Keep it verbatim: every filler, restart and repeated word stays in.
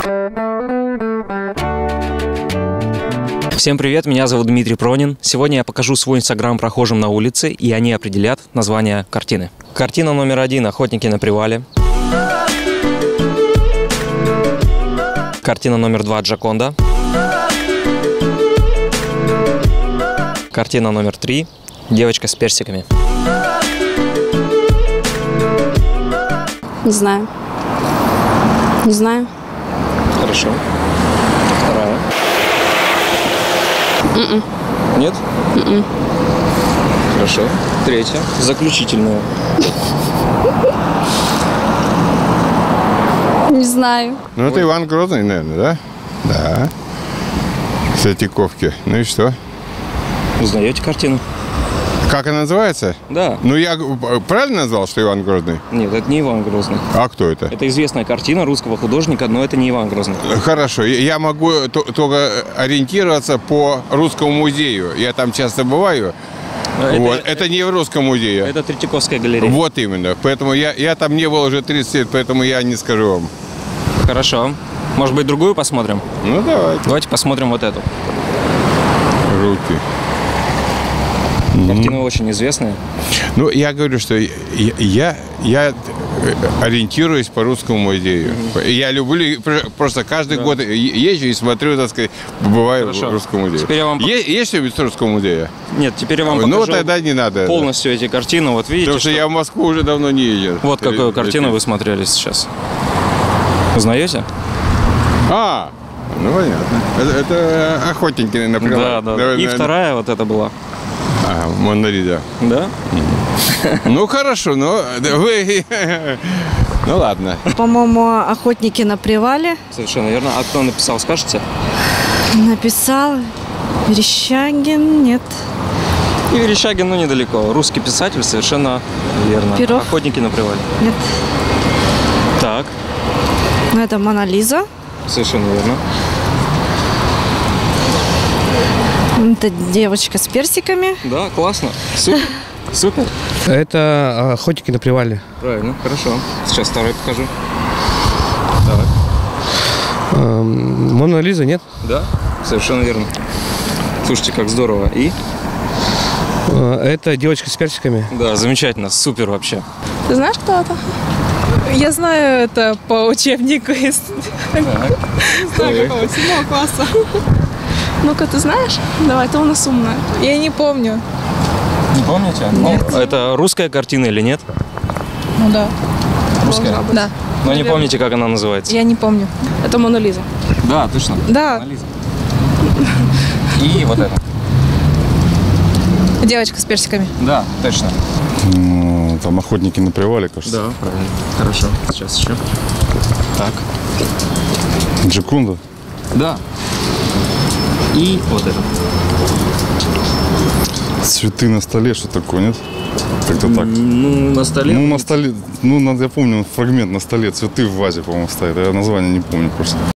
Всем привет, меня зовут Дмитрий Пронин. Сегодня я покажу свой инстаграм прохожим на улице, и они определят название картины. Картина номер один «Охотники на привале». Картина номер два «Джоконда». Картина номер три «Девочка с персиками». Не знаю. Не знаю. Хорошо. Вторая. Mm-mm. Нет? Mm-mm. Хорошо. Третья. Заключительная. Не знаю. Ну, это Иван Грозный, наверное, да? Да. Третьяковки. Ну и что? Узнаете картину? Как она называется? Да. Ну, я правильно назвал, что Иван Грозный? Нет, это не Иван Грозный. А кто это? Это известная картина русского художника, но это не Иван Грозный. Хорошо. Я могу только ориентироваться по Русскому музею. Я там часто бываю. Это, вот. это, это не в Русском музее. Это Третьяковская галерея. Вот именно. Поэтому я, я там не был уже тридцать лет, поэтому я не скажу вам. Хорошо. Может быть, другую посмотрим? Ну, давайте. Давайте посмотрим вот эту. Руки. Картина очень известная. Ну, я говорю, что я, я, я ориентируюсь по Русскому музею. Mm-hmm. Я люблю, просто каждый да. год езжу и смотрю, так сказать, бываю Хорошо. в Русском музее. Теперь я вам... Есть, есть что-нибудь в Русском музее? Нет, теперь я вам ну, покажу тогда не надо, полностью да. эти картины. Вот видите, Потому что, что я в Москву уже давно не езжу. Вот какую картину вы смотрели сейчас. Узнаете? А, ну понятно. Это, это охотники на привал. Да, да. Наверное, и вторая вот это была. А, Мона Лиза. Да? Ну хорошо, но вы... Ну ладно. По-моему, «Охотники на привале». Совершенно верно. А кто написал, скажете? Написал Верещагин, нет. И Верещагин, ну недалеко. Русский писатель, совершенно верно. Перов. «Охотники на привале». Нет. Так. Ну, это «Мона Лиза». Совершенно верно. Это «Девочка с персиками». Да, классно. Супер. Супер. Это «Охотники на привале». Правильно, хорошо. Сейчас второй покажу. Так. «Мона Лиза», нет? Да, совершенно верно. Слушайте, как здорово. И? Это «Девочка с персиками». Да, замечательно, супер вообще. Ты знаешь, кто это? Я знаю это по учебнику из седьмого класса. Ну-ка, ты знаешь? Давай, ты у нас умная. Я не помню. Не помните? Нет. Ну, это русская картина или нет? Ну да. Русская? Да. Но не помните, как она называется? Я не помню. Это «Мона Лиза». Да, точно. Да. Мона Лиза. И вот это. Девочка с персиками. Да, точно. Ну, там «Охотники на привале», кажется. Да, правильно. Хорошо. Сейчас еще. Так. «Джоконда». Да. И вот это. «Цветы на столе», что такое, нет? Как-то так. Ну, на столе. Ну, на столе, ну, надо, я помню, фрагмент на столе, цветы в вазе, по-моему, стоят. Я название не помню просто.